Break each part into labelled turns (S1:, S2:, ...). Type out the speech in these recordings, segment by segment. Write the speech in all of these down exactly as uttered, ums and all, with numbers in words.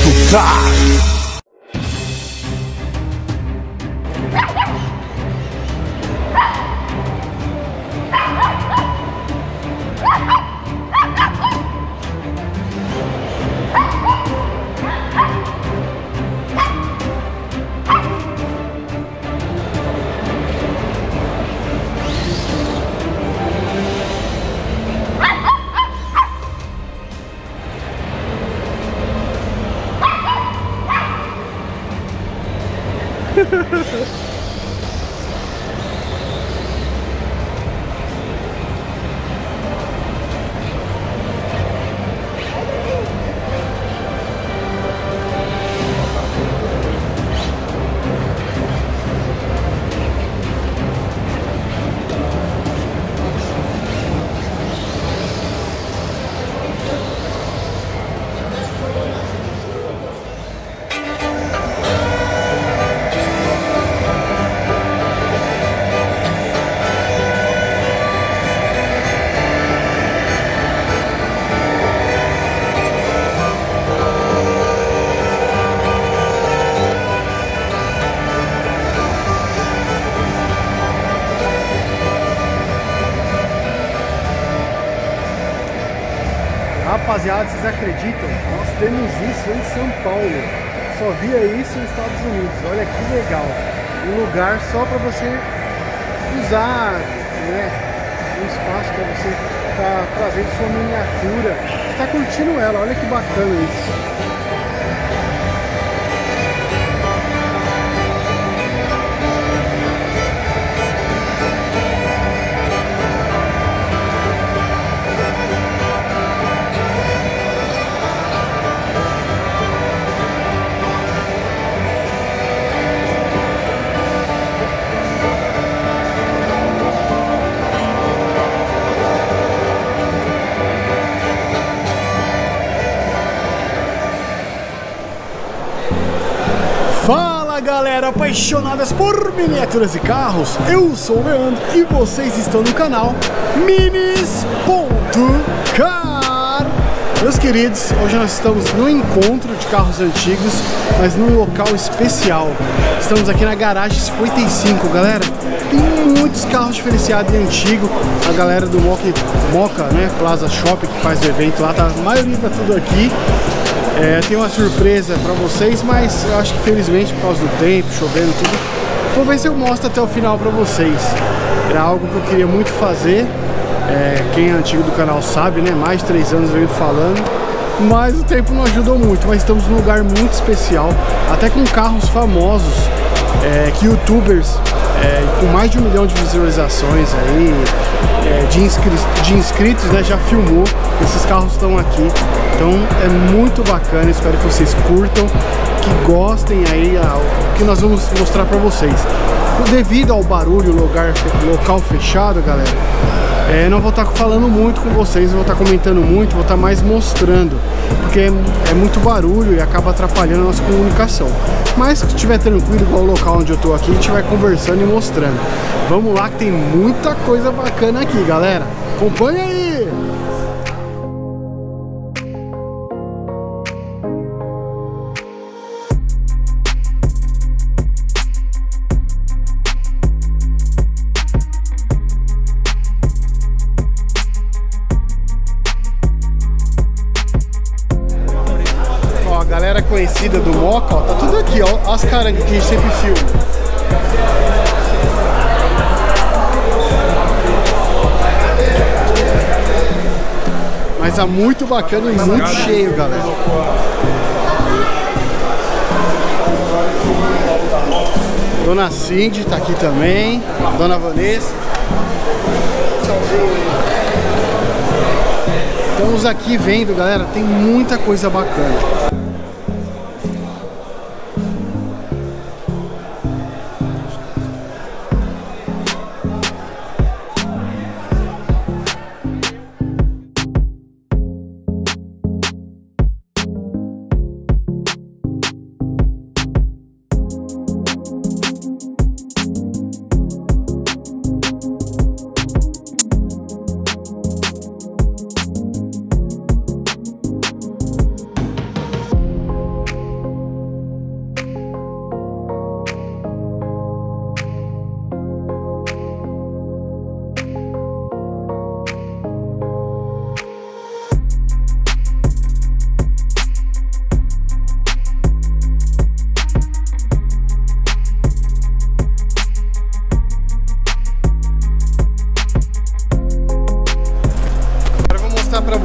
S1: Car.
S2: Rapaziada, vocês acreditam? Nós temos isso em São Paulo. Só via isso nos Estados Unidos. Olha que legal. Um lugar só para você usar, né? Um espaço para você estar tá trazendo sua miniatura. Tá curtindo ela, olha que bacana isso. Fala galera apaixonadas por miniaturas e carros, eu sou o Leandro e vocês estão no canal Minis ponto car. Meus queridos, hoje nós estamos no encontro de carros antigos, mas num local especial. Estamos aqui na garagem cinquenta e cinco, galera. Tem muitos carros diferenciados e antigos. A galera do Moca, Moca, né, Plaza Shopping, que faz o evento lá, tá, a maioria tá tudo aqui. É, tem uma surpresa pra vocês, mas eu acho que felizmente por causa do tempo, chovendo tudo, vou ver se eu mostro até o final pra vocês. Era algo que eu queria muito fazer, é, quem é antigo do canal sabe, né? Mais de três anos eu venho falando, mas o tempo não ajudou muito. Mas estamos num lugar muito especial, até com carros famosos, é, que youtubers é, com mais de um milhão de visualizações aí, é, de, inscri de inscritos, né, já filmou. Esses carros estão aqui, então é muito bacana. Espero que vocês curtam, que gostem aí o que nós vamos mostrar para vocês. Devido ao barulho, lugar, local fechado, galera, é, não vou estar falando muito com vocês, vou estar comentando muito, vou estar mais mostrando, porque é, é muito barulho e acaba atrapalhando a nossa comunicação. Mas se estiver tranquilo, igual o local onde eu tô aqui, a gente vai conversando e mostrando. Vamos lá que tem muita coisa bacana aqui, galera. Acompanha aí! Galera conhecida do Moca, ó, tá tudo aqui, ó, as carangas que a gente sempre filma. Mas tá muito bacana e muito cheio, galera. Dona Cindy tá aqui também, Dona Vanessa. Estamos aqui vendo, galera, tem muita coisa bacana.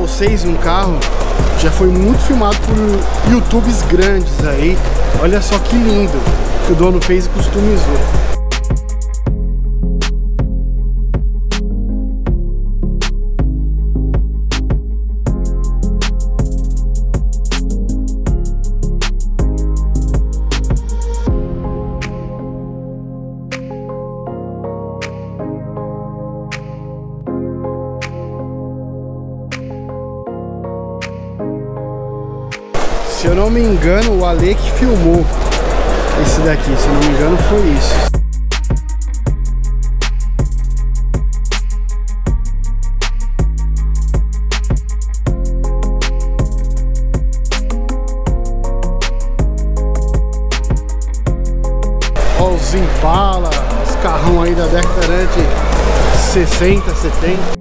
S2: vocês um carro, já foi muito filmado por YouTubes grandes aí. Olha só que lindo que o dono fez e customizou. Se eu não me engano, o Ale que filmou esse daqui, se eu não me engano, foi isso. Ó, os Impala, os carrão aí da década de sessenta, setenta.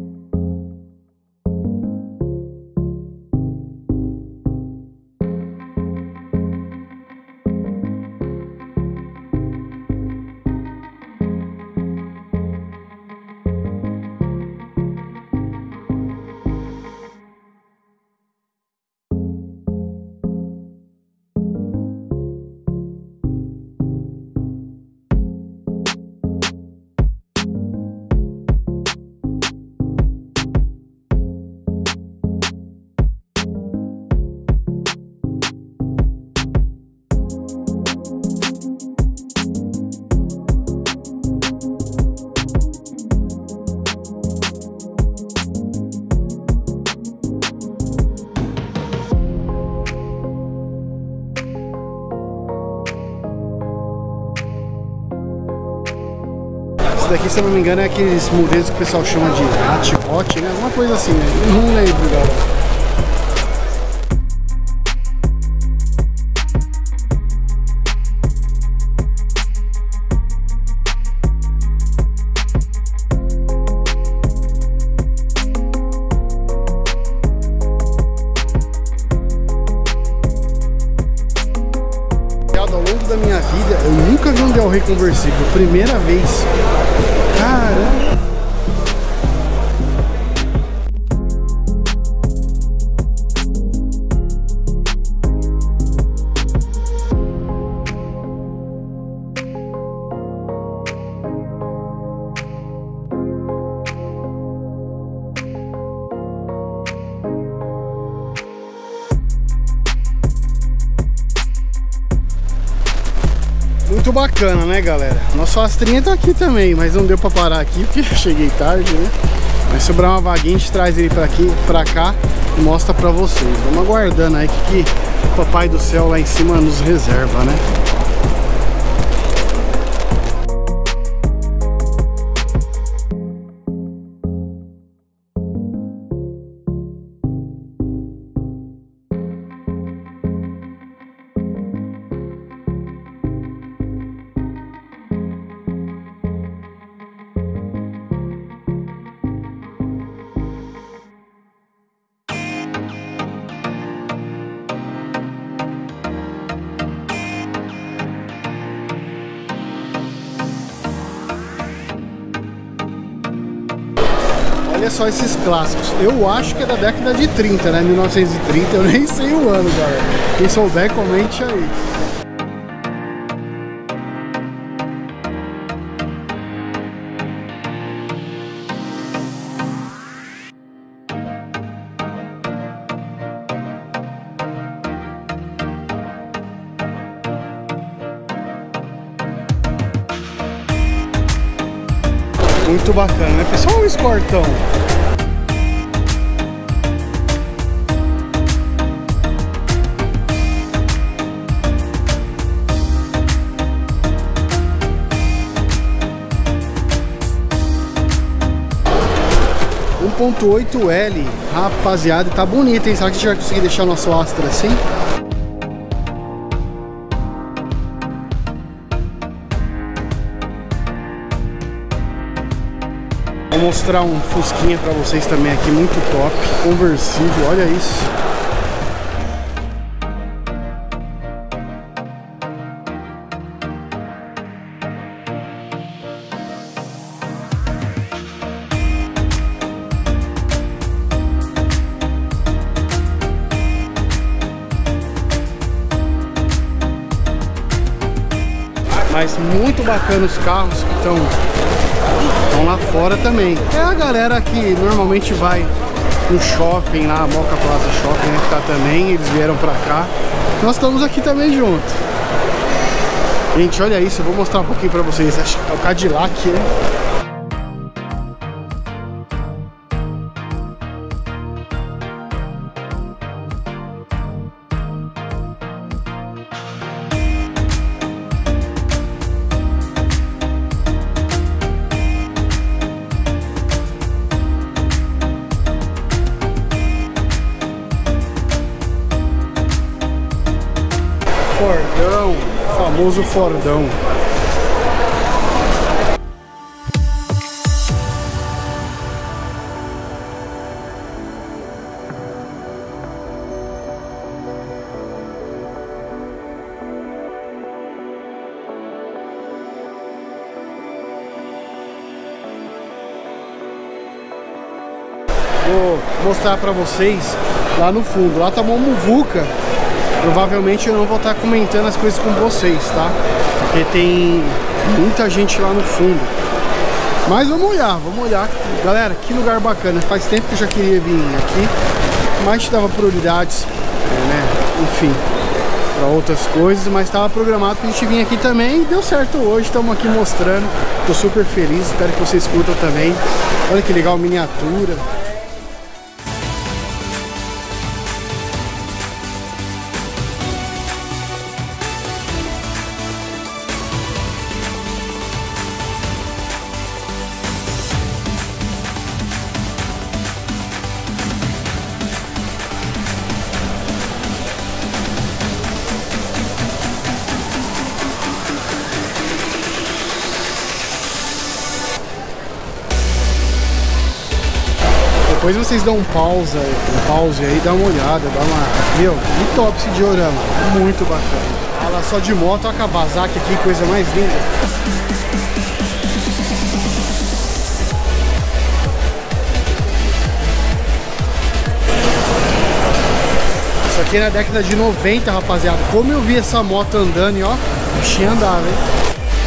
S2: Daqui, se eu não me engano, é aqueles modelos que o pessoal chama de hot, né? Alguma coisa assim, né? Não lembro, galera. Ao longo da minha vida, eu nunca vi um Del Rey conversível, primeira vez. Caramba! Muito bacana, né, galera? Nosso Astrinha tá aqui também, mas não deu pra parar aqui porque eu cheguei tarde, né? Mas sobrar uma vaguinha, a gente traz ele pra aqui, pra cá e mostra pra vocês. Vamos aguardando aí que, que o Papai do Céu lá em cima nos reserva, né? Olha só esses clássicos. Eu acho que é da década de trinta, né? mil novecentos e trinta, eu nem sei o ano, galera. Quem souber, comente aí. Muito bacana, né, pessoal? Olha o Escortão. um ponto oito L, rapaziada, tá bonito, hein? Será que a gente vai conseguir deixar nosso Astra assim? Vou mostrar um Fusquinha pra vocês também aqui, muito top, conversível, olha isso. Mas muito bacana os carros que estão estão lá fora também. É a galera que normalmente vai no shopping lá, Moca Plaza Shopping, né, que tá também, eles vieram pra cá. Nós estamos aqui também junto. Gente, olha isso, eu vou mostrar um pouquinho pra vocês. Acho que é o Cadillac, né? Fordão, famoso Fordão. Vou mostrar pra vocês lá no fundo. Lá tá uma muvuca. Provavelmente eu não vou estar comentando as coisas com vocês, tá? Porque tem muita gente lá no fundo. Mas vamos olhar, vamos olhar. Galera, que lugar bacana. Faz tempo que eu já queria vir aqui, mas dava prioridades, né? Enfim, para outras coisas. Mas estava programado pra gente vir aqui também. E deu certo hoje, estamos aqui mostrando. Tô super feliz, espero que vocês curtam também. Olha que legal, miniatura. Depois vocês dão um pausa, um pause aí, dá uma olhada, dá uma... Meu, que top esse diorama, muito bacana. Olha lá, só de moto, olha a Kawasaki aqui, coisa mais linda. Isso aqui é na década de noventa, rapaziada. Como eu vi essa moto andando e ó, o bichinho andava, hein?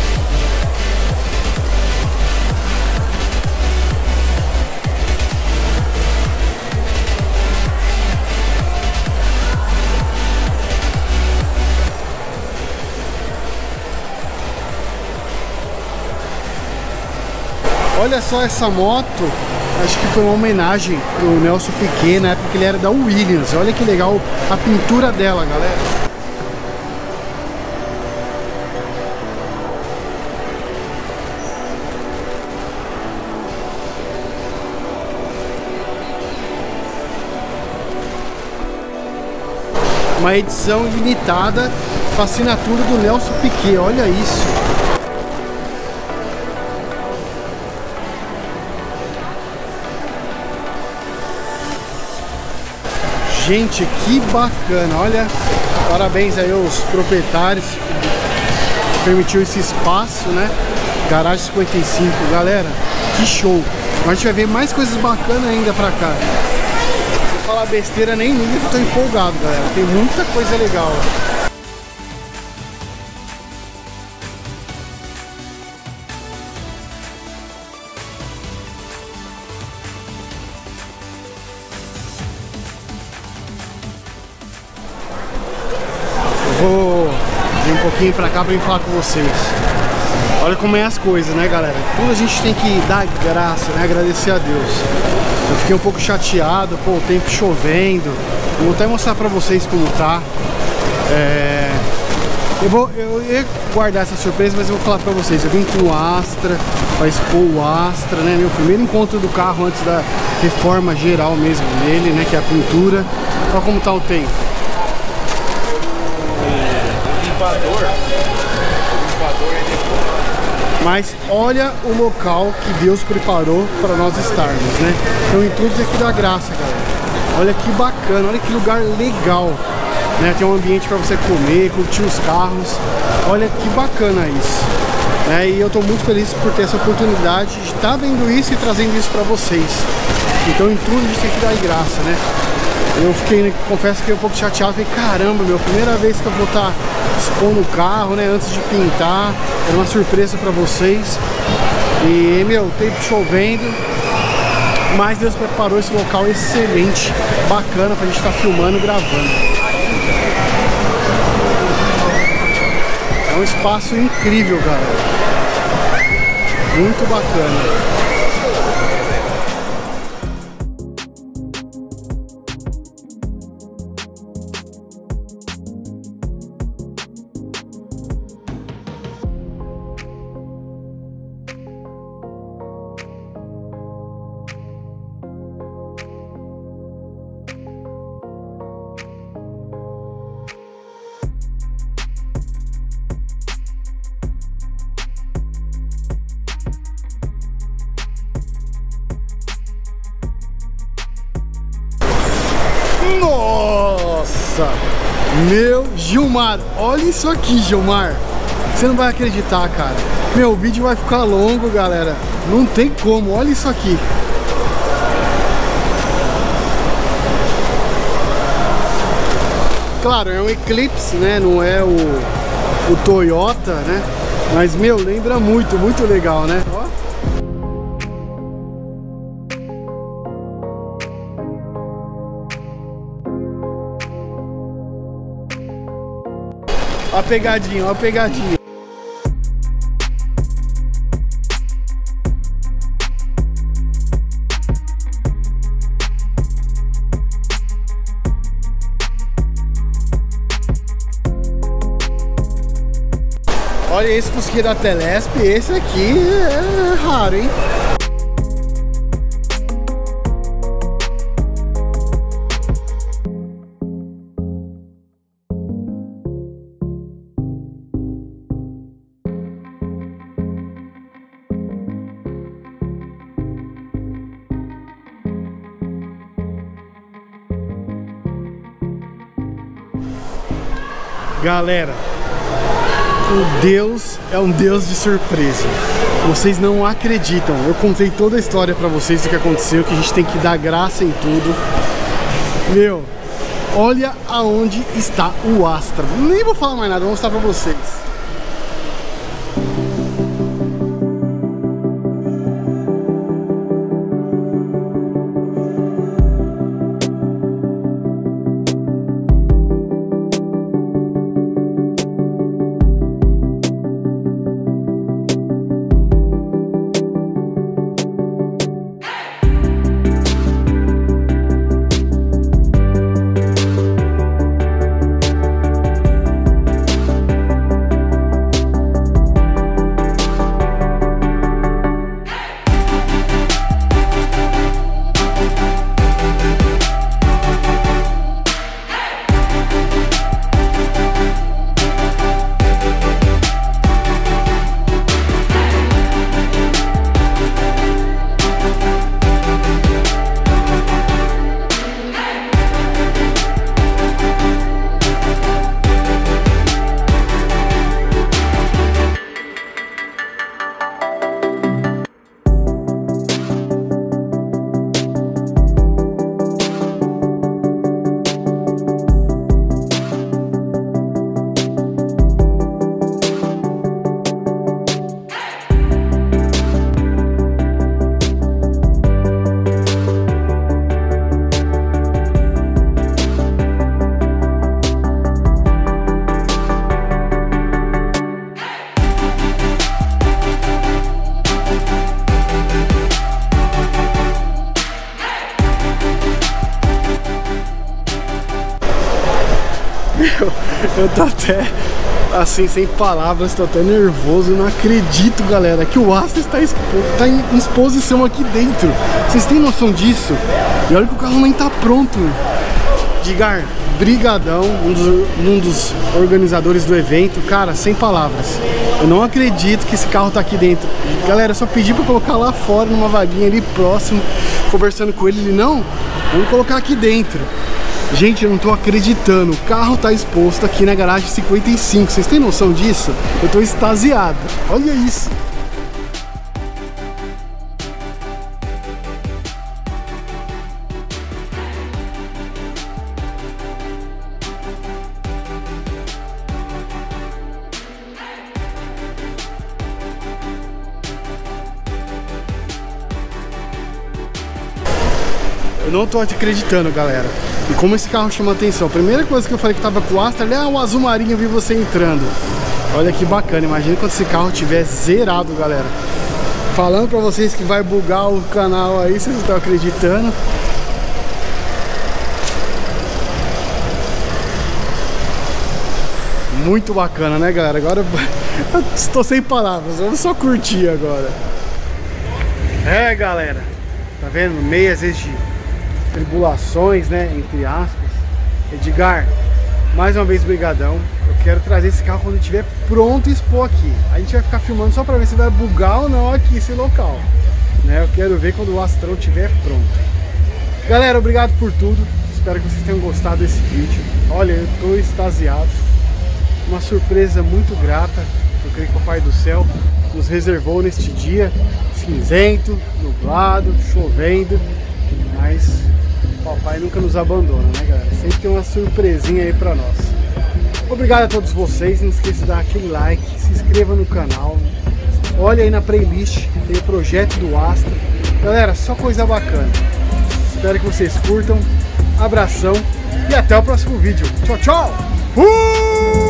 S2: Olha só essa moto, acho que foi uma homenagem pro Nelson Piquet, na época que ele era da Williams. Olha que legal a pintura dela, galera. Uma edição limitada com a assinatura do Nelson Piquet, olha isso. Gente, que bacana, olha, parabéns aí aos proprietários que permitiu esse espaço, né? Garagem cinquenta e cinco, galera, que show. A gente vai ver mais coisas bacanas ainda pra cá. Se eu falar besteira nem liga que eu tô empolgado, galera, tem muita coisa legal. Vou vir um pouquinho pra cá pra vir falar com vocês. Olha como é as coisas, né, galera? Tudo a gente tem que dar graça, né? Agradecer a Deus. Eu fiquei um pouco chateado, pô, o tempo chovendo. Eu vou até mostrar pra vocês como tá. É... Eu, vou, eu ia guardar essa surpresa, mas eu vou falar pra vocês. Eu vim com o Astra, pra expor o Astra, né? Meu primeiro encontro do carro antes da reforma geral mesmo dele, né? Que é a pintura. Olha como tá o tempo. Mas olha o local que Deus preparou para nós estarmos, né? Então em tudo aqui dá graça, galera. Olha que bacana, olha que lugar legal, né? Tem um ambiente para você comer, curtir os carros. Olha que bacana isso, né? E eu tô muito feliz por ter essa oportunidade de estar vendo isso e trazendo isso para vocês. Então em tudo a gente tem que dar graça, né? Eu fiquei, confesso que fiquei um pouco chateado. Falei, caramba, meu, primeira vez que eu vou estar expondo o carro, né, antes de pintar. Era uma surpresa pra vocês. E, meu, tempo chovendo, mas Deus preparou esse local excelente, bacana pra gente estar filmando e gravando. É um espaço incrível, galera. Muito bacana. Nossa! Meu Gilmar, olha isso aqui, Gilmar. Você não vai acreditar, cara. Meu, o vídeo vai ficar longo, galera. Não tem como, olha isso aqui. Claro, é um Eclipse, né? Não é o, o Toyota, né? Mas, meu, lembra muito, muito legal, né? Ó. Ó a pegadinha, ó a pegadinha. Olha esse Fusquinha da Telesp, esse aqui é raro, hein? Galera, o Deus é um Deus de surpresa. Vocês não acreditam. Eu contei toda a história pra vocês do que aconteceu, que a gente tem que dar graça em tudo. Meu, olha aonde está o Astra. Nem vou falar mais nada, vou mostrar pra vocês. Meu, eu tô até assim, sem palavras, tô até nervoso. Eu não acredito, galera, que o Astra está expo tá em exposição aqui dentro. Vocês têm noção disso? E olha que o carro nem tá pronto. Edgar, brigadão, um dos, um dos organizadores do evento. Cara, sem palavras. Eu não acredito que esse carro tá aqui dentro. Galera, eu só pedi pra colocar lá fora, numa vaguinha ali próximo, conversando com ele. Ele, não, vamos colocar aqui dentro. Gente, eu não tô acreditando. O carro tá exposto aqui na garagem cinquenta e cinco. Vocês têm noção disso? Eu tô extasiado. Olha isso. Eu não tô acreditando, galera. E como esse carro chama atenção. A primeira coisa que eu falei que tava com o Astra ali, ah, o azul marinho, eu vi você entrando. Olha que bacana, imagina quando esse carro tiver zerado, galera. Falando pra vocês que vai bugar o canal aí, vocês não estão acreditando. Muito bacana, né, galera? Agora eu estou sem palavras, vamos só curtir agora. É, galera, tá vendo? No meio, às vezes, de tribulações, né, entre aspas. Edgar, mais uma vez, brigadão. Eu quero trazer esse carro quando estiver pronto e expor aqui. A gente vai ficar filmando só pra ver se vai bugar ou não aqui esse local, né? Eu quero ver quando o Astrão estiver pronto. Galera, obrigado por tudo. Espero que vocês tenham gostado desse vídeo. Olha, eu tô extasiado. Uma surpresa muito grata. Eu creio que o Pai do Céu nos reservou neste dia cinzento, nublado, chovendo. Mas o Papai nunca nos abandona, né, galera? Sempre tem uma surpresinha aí pra nós. Obrigado a todos vocês. Não esqueça de dar aquele like, se inscreva no canal. Olha aí na playlist, tem o projeto do Astra. Galera, só coisa bacana. Espero que vocês curtam. Abração e até o próximo vídeo. Tchau, tchau! Fui!